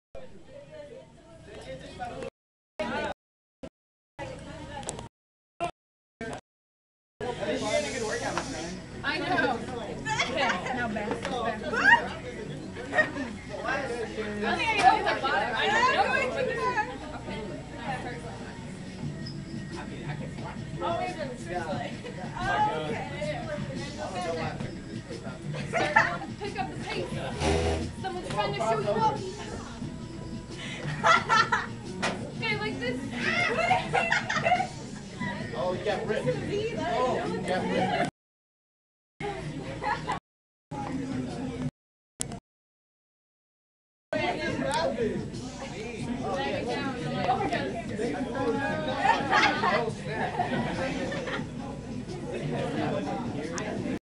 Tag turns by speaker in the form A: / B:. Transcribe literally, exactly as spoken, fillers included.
A: I know. Okay, now back. back. I think I can hold the bottom. I don't know. But this is... Oh, wait, seriously. Okay. Pick up the pace. Someone's trying to show you up.